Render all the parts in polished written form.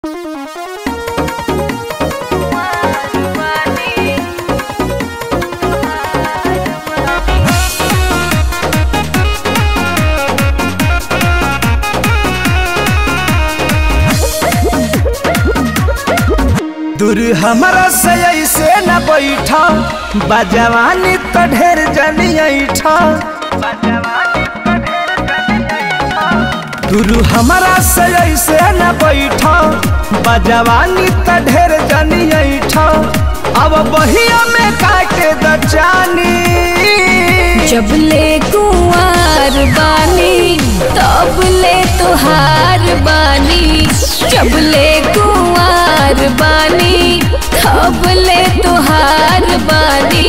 दूर हमारा से ऐसे न बैठा बजवानी तो ढेर जनी ऐठा। दूर हमारा से ऐसे न बैठा बजवानी तो ढेर जनी ऐठा। अब बहिया में काटे दचानी जब ले कुंवार बानी तब ले तुहार बानी। जब ले कुंवार बानी तब ले तुहार बानी।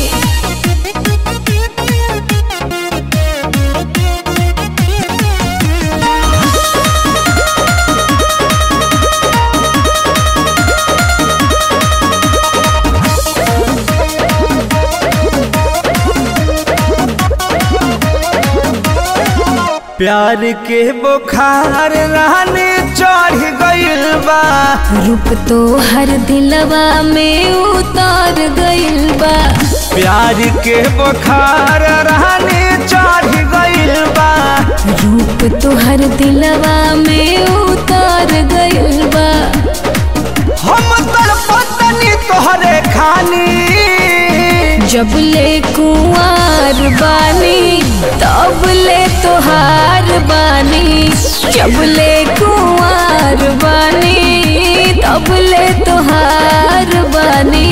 प्यार के बुखार रहने चढ़ गइल बा। रूप तो हर दिलवा में उतर गइल बा। प्यार के बुखार रहने चढ़ गइल बा। रूप तो हर दिलवा में उतर गइल बा। हम तड़पतनी तोहरे खानी जब ले कुंवार बानी तब ले तुहार बानी। जब ले कुंवार बानी तब ले तुहार बानी।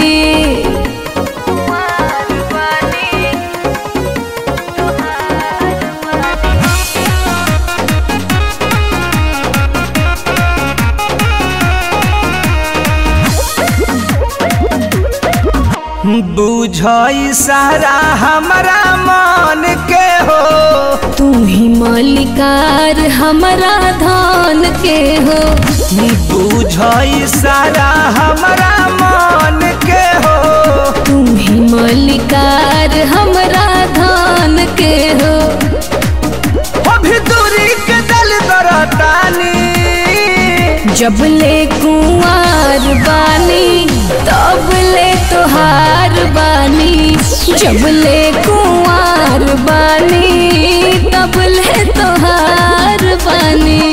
बुझाई सारा हमारा मन के हो। तुम ही मालिकार हमारा धान के हो। बुझाई सारा हमारा मन के हो। तुम ही मालिकार हमारा धान के हो। अभी दूरी के दल दरतानी जब ले कुंवार बानी तब ले तुहार बानी। जब ले कुंवार बानी तब ले तुहार बानी।